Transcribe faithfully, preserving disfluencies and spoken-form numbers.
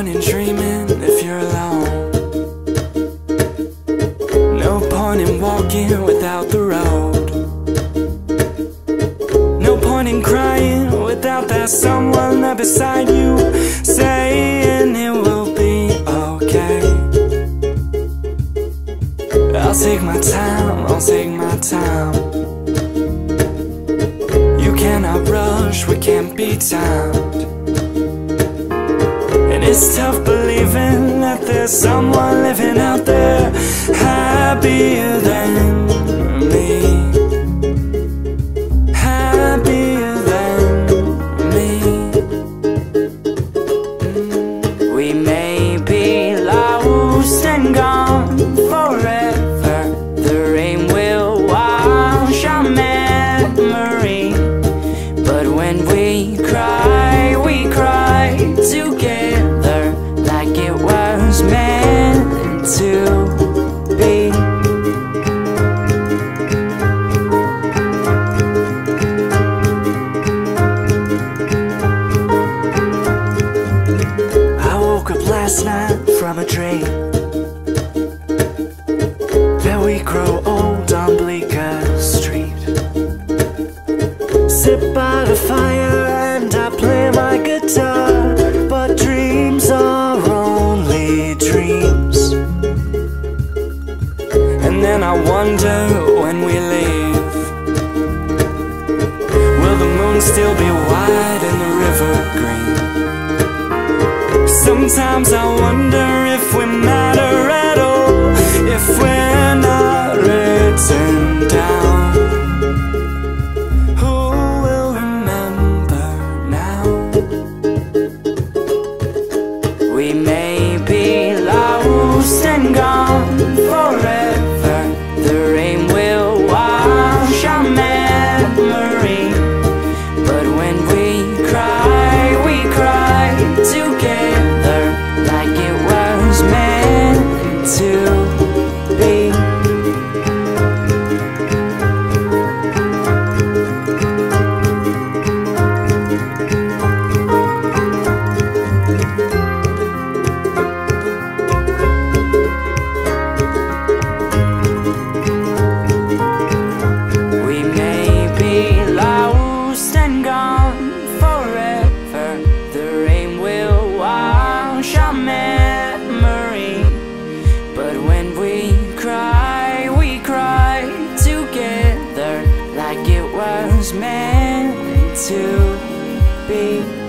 point in dreaming if you're alone. No point in walking without the road. No point in crying without that someone there beside you, saying it will be okay. I'll take my time, I'll take my time. You cannot rush, we can't be timed. And it's tough believing that there's someone living out there happier than me. Happier than me. We may be lost and gone forever. The rain will wash our memory. But when we cry, we cry together, like it was meant to be. I woke up last night from a dream that we grow old on Bleecker Street. Sit by the fire and I play my guitar, but dreams are only dreams. And then I wonder when we leave, will the moon still be white and the river green? Sometimes I wonder if we matter at all, if we're not written down. We may be lost and gone forever. The rain will wash our memory. But when we cry, we cry together, like it was meant to be. Memory, but when we cry, we cry together, like it was meant to be.